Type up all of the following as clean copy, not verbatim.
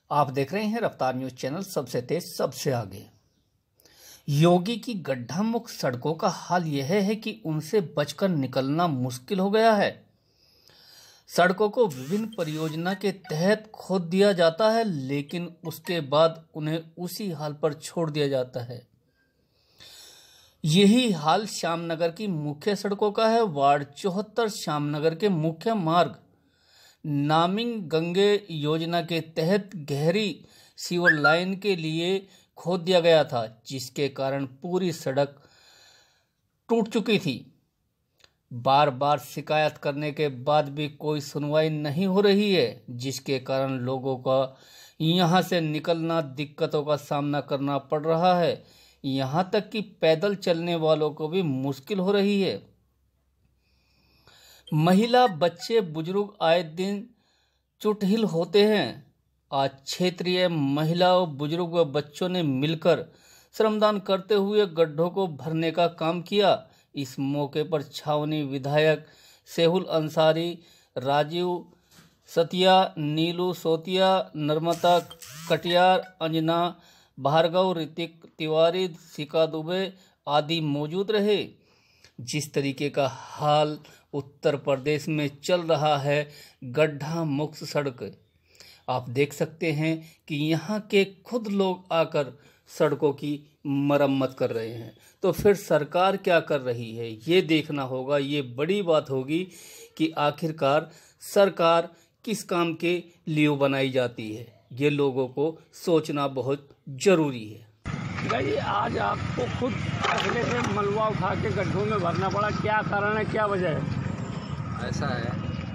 आप देख रहे हैं रफ्तार न्यूज चैनल, सबसे तेज सबसे आगे। योगी की गड्ढा मुक्त सड़कों का हाल यह है कि उनसे बचकर निकलना मुश्किल हो गया है। सड़कों को विभिन्न परियोजना के तहत खोद दिया जाता है, लेकिन उसके बाद उन्हें उसी हाल पर छोड़ दिया जाता है। यही हाल श्यामनगर की मुख्य सड़कों का है। वार्ड 74 श्यामनगर के मुख्य मार्ग नामिंग गंगे योजना के तहत गहरी सीवर लाइन के लिए खोद दिया गया था, जिसके कारण पूरी सड़क टूट चुकी थी। बार बार शिकायत करने के बाद भी कोई सुनवाई नहीं हो रही है, जिसके कारण लोगों का यहां से निकलना दिक्कतों का सामना करना पड़ रहा है। यहां तक कि पैदल चलने वालों को भी मुश्किल हो रही है। महिला, बच्चे, बुजुर्ग आए दिन चुटहिल होते हैं। आज क्षेत्रीय महिलाओं, बुजुर्ग व बच्चों ने मिलकर श्रमदान करते हुए गड्ढों को भरने का काम किया। इस मौके पर छावनी विधायक सेहुल अंसारी, राजीव सतिया, नीलू सोतिया, नर्मदा कटियार, अंजना भार्गव, ऋतिक तिवारी, शिका दुबे आदि मौजूद रहे। जिस तरीके का हाल उत्तर प्रदेश में चल रहा है, गड्ढा मुक्त सड़क, आप देख सकते हैं कि यहाँ के खुद लोग आकर सड़कों की मरम्मत कर रहे हैं। तो फिर सरकार क्या कर रही है, ये देखना होगा। ये बड़ी बात होगी कि आखिरकार सरकार किस काम के लिए बनाई जाती है। ये लोगों को सोचना बहुत जरूरी है। भाई, आज आपको खुद अगले से मलबा उठा के गड्ढों में भरना पड़ा, क्या कारण है, क्या वजह है? ऐसा है,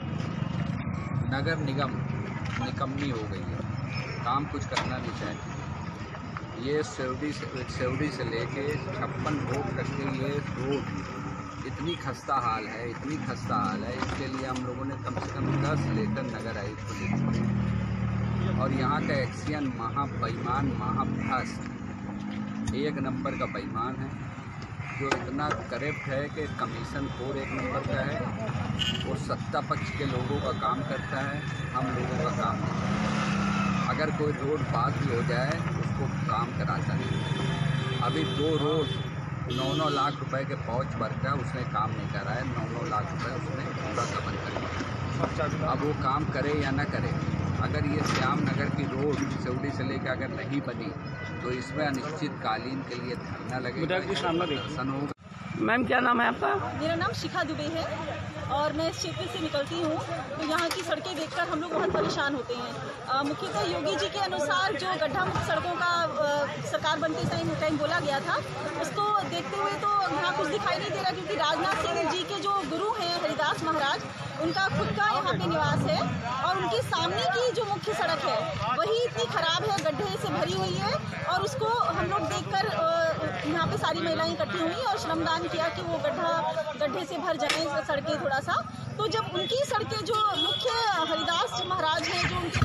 नगर निगम निकम्मी हो गई है, काम कुछ करना नहीं चाहती। ये सेवड़ी से लेके 56 रोड तक की ये रोड इतनी खस्ता हाल है, इतनी खस्ता हाल है। इसके लिए हम लोगों ने कम से कम 10 लेकर नगर आयुक्त को लिखे और यहाँ का एक्सियन महाबेईमान, महाभ्रष्ट, एक नंबर का बेईमान है, जो इतना करप्ट है कि कमीशन खोर एक नंबर का है। वो सत्ता पक्ष के लोगों का काम करता है, हम लोगों का काम नहीं करता। अगर कोई रोड पास भी हो जाए उसको काम कराता नहीं। अभी 2 रोड 9-9 लाख रुपए के पहुँच भर का उसने काम नहीं करा है। 9-9 लाख रुपए उसने पूरा कवर कर दिया। अब वो काम करे या ना करे, अगर ये श्यामनगर की रोड सेवड़ी से लेकर अगर नहीं बनी तो इसमें अनिश्चितकालीन के लिए धरना लगेगा, दर्शन होगा। मैम, क्या नाम है आपका? मेरा नाम शिखा दुबे है और मैं इस क्षेत्र से निकलती हूँ। तो यहाँ की सड़कें देखकर हम लोग बहुत परेशान होते हैं। मुख्यतः योगी जी के अनुसार जो गड्ढा मुक्त सड़कों का सरकार बनते टाइम बोला गया था, उसको देखते हुए तो यहाँ कुछ दिखाई नहीं दे रहा, क्योंकि राजनाथ सिंह जी के जो गुरु हैं हरिदास महाराज, उनका खुद का यहाँ पे निवास है और उनके सामने की जो मुख्य सड़क है वही इतनी खराब है, गड्ढे से भरी हुई है। और उसको हम लोग देखकर यहाँ पे सारी महिलाएं इकट्ठी हुई और श्रमदान किया कि वो गड्ढे से भर जाए सड़कें थोड़ा सा। तो जब उनकी सड़कें, जो मुख्य हरिदास महाराज हैं, जो उनके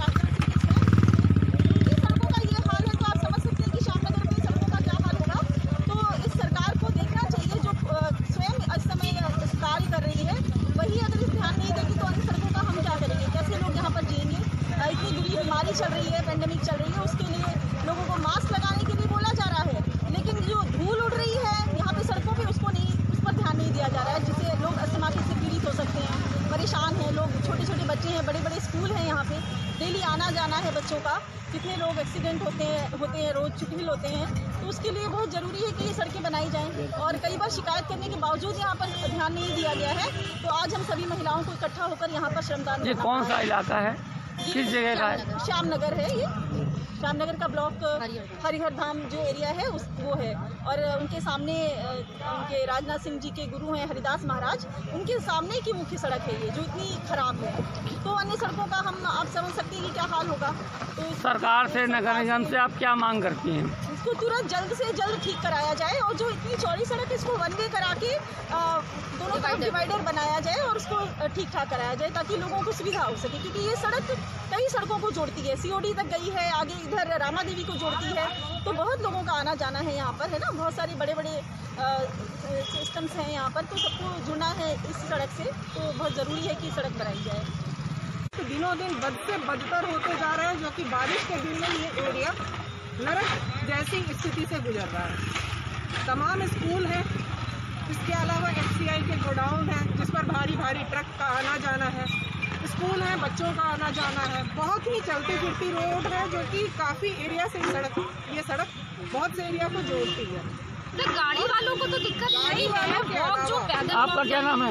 सड़कों का ये हाल है, तो आप समझ सकते हैं कि श्यामनगर में सड़कों का क्या हाल होगा। तो इस सरकार को देखना चाहिए, जो स्वयं इस समय कार्य कर रही है, वही अगर इस ध्यान नहीं देगी तो अन्य सड़कों का हम क्या करेंगे, कैसे लोग यहाँ पर जिएंगे? इतनी बुरी बीमारी चल रही है, पेंडेमिक चल रही है, उसके लिए लोगों को मास्क लगाने के लिए बोला जा रहा है, लेकिन जो धूल उड़ रही है यहाँ पे सड़कों पे उस पर ध्यान नहीं दिया जा रहा है, जिससे लोग अस्थमा से पीड़ित हो सकते हैं, परेशान हैं लोग। छोटे छोटे बच्चे हैं, बड़े बड़े स्कूल हैं, यहाँ पे डेली आना जाना है बच्चों का। कितने लोग एक्सीडेंट होते हैं रोज, चुटहिल होते हैं। तो उसके लिए बहुत ज़रूरी है कि ये सड़कें बनाई जाएं। और कई बार शिकायत करने के बावजूद यहाँ पर ध्यान नहीं दिया गया है। तो आज हम सभी महिलाओं को इकट्ठा होकर यहाँ पर श्रमदान। ये कौन सा इलाका है, किस जगह का है? श्यामनगर है ये, श्यामनगर का ब्लॉक हरिहर धाम जो एरिया है वो है। और उनके सामने उनके राजनाथ सिंह जी के गुरु हैं हरिदास महाराज, उनके सामने की मुख्य सड़क है ये, जो इतनी खराब है। तो अन्य सड़कों का आप समझ सकते हैं कि क्या हाल होगा। तो सरकार से, नगर निगम से आप क्या मांग करती हैं? इसको तुरंत जल्द से जल्द ठीक कराया जाए और जो इतनी चौड़ी सड़क है इसको 1 वे करा के दोनों तरफ डिवाइडर बनाया जाए और उसको ठीक ठाक कराया जाए, ताकि लोगों को सुविधा हो सके। क्योंकि ये सड़क कई सड़कों को जोड़ती है, सीओडी तक गई है, आगे इधर रामा देवी को जोड़ती है। तो बहुत लोगों का आना जाना है यहाँ पर, है ना, बहुत सारे बड़े बड़े सिस्टम्स हैं यहाँ पर। तो सबको जुड़ना है इस सड़क से, तो बहुत ज़रूरी है कि सड़क बनाई जाए। हालात दिनों दिन बद से बदतर होते जा रहे हैं, जो कि बारिश के दिन में ये एरिया नरक जैसी स्थिति से गुजर रहा है। तमाम स्कूल हैं, इसके अलावा FCI के गोडाउन हैं जिस पर भारी भारी ट्रक का आना जाना है, स्कूल है, बच्चों का आना जाना है। बहुत ही चलती फिरती रोड है जो कि काफ़ी एरिया से ये सड़क बहुत से एरिया को जोड़ती है। तो गाड़ी वालों को तो दिक्कत नहीं है, जो पैदल। आपका क्या नाम है?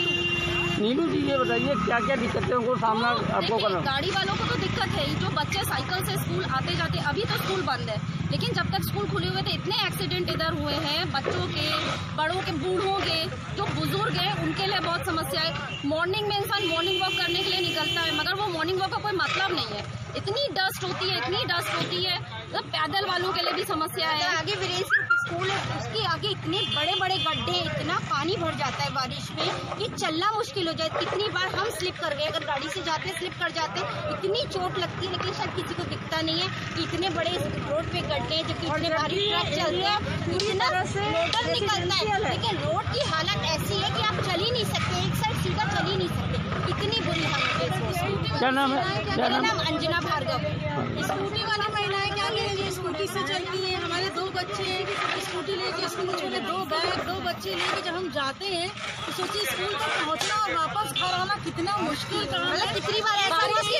नीलू जी, ये बताइए क्या क्या दिक्कतों को सामना आपको करना? गाड़ी वालों को तो दिक्कत है, जो बच्चे साइकिल से स्कूल आते जाते, अभी तो स्कूल बंद है, लेकिन जब तक स्कूल खुले हुए थे इतने एक्सीडेंट इधर हुए हैं, बच्चों के, बड़ों के, बूढ़ों के, जो बुजुर्ग हैं उनके लिए बहुत समस्या है। मॉर्निंग में इंसान मॉर्निंग वॉक करने के लिए निकलता है, मगर वो मॉर्निंग वॉक का कोई मतलब नहीं है, इतनी डस्ट होती है, इतनी डस्ट होती है, तो पैदल वालों के लिए भी समस्या है। आगे वीरेंद्र स्कूल है, उसके आगे इतने बड़े बड़े गड्ढे, इतना पानी भर जाता है बारिश में कि चलना मुश्किल हो जाए। कितनी बार हम स्लिप कर गए, अगर गाड़ी से जाते स्लिप कर जाते, इतनी चोट लगती है, लेकिन शायद किसी को दिखता नहीं है कि इतने बड़े रोड पे गड्ढे हैं, जबकि इतने भारी ट्रक चलते हैं, इतना मोटर निकलता है, लेकिन रोड की हालत ऐसी है कि आप चल ही नहीं सकते, एक साइड सीधा चल ही नहीं सकते, इतनी बुरी हालत है। क्या नाम है? मेरा नाम अंजना भार्गव। स्कूटी वाली महिलाएं क्या करेंगी, स्कूटी से चलती हैं, हमारे 2 बच्चे हैं, स्कूटी लेके स्कूल छोड़े, 2 बैग 2 बच्चे लेके जब हम जाते हैं तो सोचिए स्कूल तक पहुंचना और वापस घर आना कितना मुश्किल काम है। कितनी बार ऐसा हुआ कि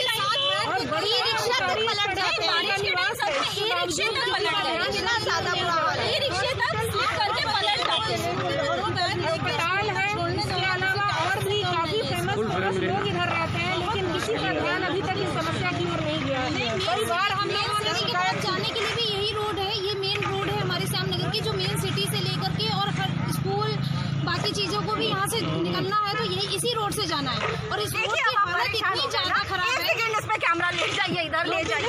ई रिक्शा तक पलट जाते हैं, ई रिक्शे तक पलट जाते हैं, इतना ज्यादा बुरा हाल है, ई रिक्शे तक स्लिप करके पलट जाते हैं। अस्पताल है, इसके अलावा और भी काफी फेमस लोग इधर रहते हैं, लेकिन किसी का ध्यान अभी तक इस समस्या की ओर नहीं गया है। कई बार हम लोगों ने जाने के लिए भी यही रोड है, ये मेन रोड है हमारे श्यामनगर की, जो मेन सिटी से लेकर के और हर स्कूल बाकी चीजों को भी यहाँ से निकलना है तो यही इसी रोड से जाना है, और इस रोड की हालत इतनी ज्यादा खराब है। इस पे कैमरा ले जाइए, इधर ले जाइए।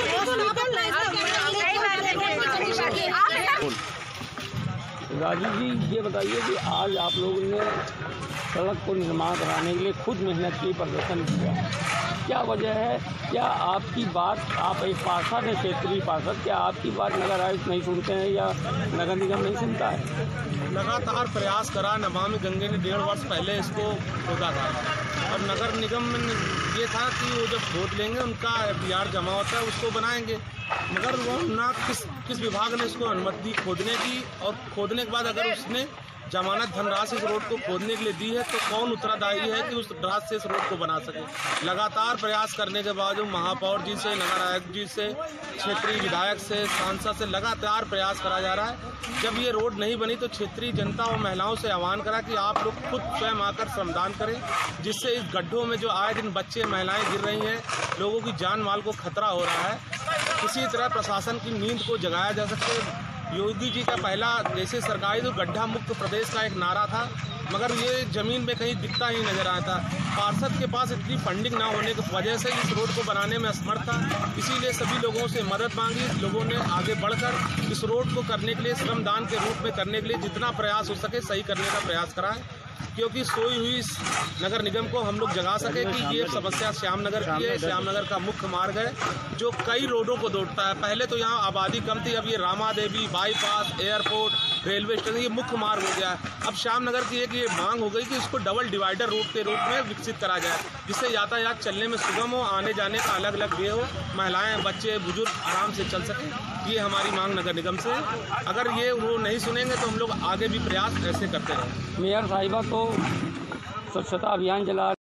राजू जी, ये बताइए कि आज आप लोगों ने सड़क को निर्माण कराने के लिए खुद मेहनत की, प्रदर्शन किया, क्या वजह है? क्या आपकी बात, आप एक पार्षद हैं, क्षेत्रीय पार्षद, क्या आपकी बात नगर आयुक्त नहीं सुनते हैं या नगर निगम नहीं सुनता है? लगातार प्रयास करा, नमामि गंगे ने 1.5 वर्ष पहले इसको खोदा था और नगर निगम में ये था कि वो जब खोद लेंगे उनका FDR जमा होता है उसको बनाएंगे, मगर वो ना किस विभाग ने इसको अनुमति दी खोदने की, और खोदने के बाद अगर उसने जमानत धनराशि इस रोड को खोदने के लिए दी है तो कौन उत्तरदायी है कि उस राशि से इस रोड को बना सके। लगातार प्रयास करने के बावजूद महापौर जी से, नगर आयुक्त जी से, क्षेत्रीय विधायक से, सांसद से लगातार प्रयास करा जा रहा है। जब ये रोड नहीं बनी तो क्षेत्रीय जनता और महिलाओं से आह्वान करा कि आप लोग खुद स्वयं आकर श्रमदान करें, जिससे इस गड्ढों में जो आए दिन बच्चे महिलाएं गिर रही हैं, लोगों की जान माल को खतरा हो रहा है, किसी तरह प्रशासन की नींद को जगाया जा सके। योगी जी का पहला जैसे सरकारी तो गड्ढा मुक्त प्रदेश का एक नारा था, मगर ये ज़मीन में कहीं दिखता ही नजर आता। पार्षद के पास इतनी फंडिंग ना होने की वजह से इस रोड को बनाने में असमर्थ था, इसीलिए सभी लोगों से मदद मांगी। लोगों ने आगे बढ़कर इस रोड को करने के लिए, श्रमदान के रूप में करने के लिए जितना प्रयास हो सके सही करने का प्रयास करा है, क्योंकि सोई हुई नगर निगम को हम लोग जगा सके कि ये समस्या श्यामनगर की है। श्यामनगर का मुख्य मार्ग है जो कई रोडों को जोड़ता है। पहले तो यहाँ आबादी कम थी, अब ये Rama Devi, bypass, airport, railway station, ये मुख्य मार्ग हो गया है। अब श्यामनगर की एक ये मांग हो गई कि इसको डबल डिवाइडर रूट के रूप में विकसित करा जाए, जिससे यातायात चलने में सुगम हो, आने जाने का अलग अलग वे हो, महिलाएं, बच्चे, बुजुर्ग आराम से चल सकें। ये हमारी मांग नगर निगम से। अगर ये वो नहीं सुनेंगे तो हम लोग आगे भी प्रयास ऐसे करते रहें। मेयर साहिबा तो स्वच्छता अभियान चला